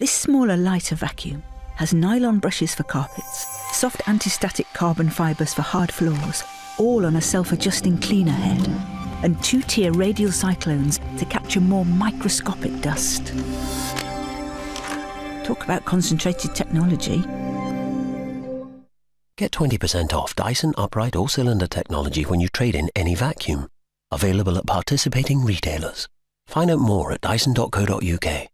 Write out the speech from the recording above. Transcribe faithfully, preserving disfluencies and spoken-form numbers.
This smaller, lighter vacuum has nylon brushes for carpets, soft anti-static carbon fibres for hard floors, all on a self-adjusting cleaner head, and two-tier radial cyclones to capture more microscopic dust. Talk about concentrated technology. Get twenty percent off Dyson upright or cylinder technology when you trade in any vacuum. Available at participating retailers. Find out more at dyson dot co dot U K.